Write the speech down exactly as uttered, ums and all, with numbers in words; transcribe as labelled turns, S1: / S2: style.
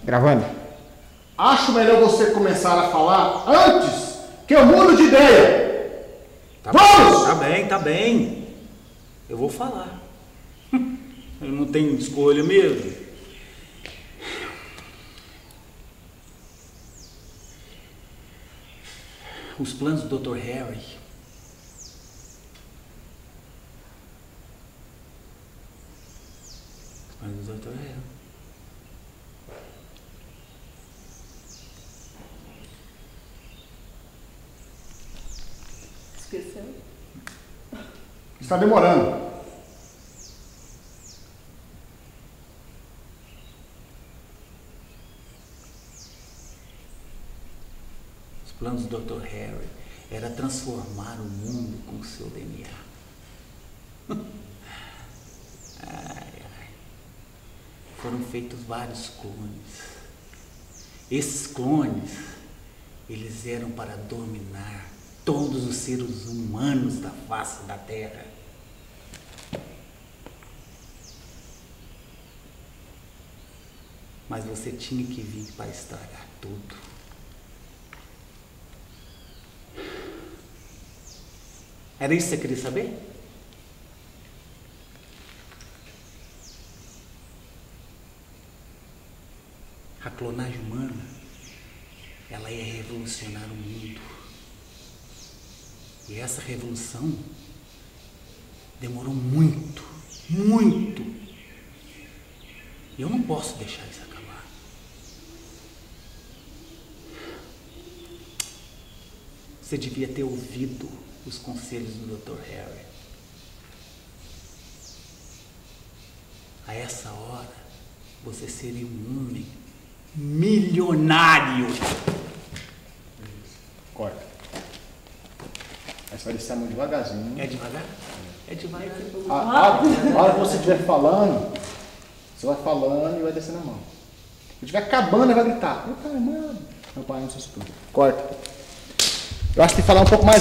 S1: Gravando.
S2: Acho melhor você começar a falar antes que eu mudo de ideia.
S3: Tá
S2: Vamos!
S3: Bem, tá bem, tá bem. Eu vou falar. Eu não tenho escolha mesmo. Os planos do doutor Harry. Os planos do doutor Harry.
S4: Esqueceu?
S2: Está demorando.
S3: Os planos do doutor Harry era transformar o mundo com o seu D N A. Ai, ai. Foram feitos vários clones. Esses clones, eles eram para dominar todos os seres humanos da face da Terra. Mas você tinha que vir para estragar tudo. Era isso que você queria saber? A clonagem humana, ela ia revolucionar o mundo. E essa revolução demorou muito, muito. E eu não posso deixar isso acabar. Você devia ter ouvido os conselhos do doutor Harry. A essa hora, você seria um homem milionário.
S2: Corta. Mas vai descer a mão devagarzinho.
S3: É devagar? É devagar.
S2: A, a, a hora que você estiver falando, você vai falando e vai descendo a mão. Se estiver acabando, vai gritar. Meu pai, mano. Meu pai não se escuta. Corta. Eu acho que falar um pouco mais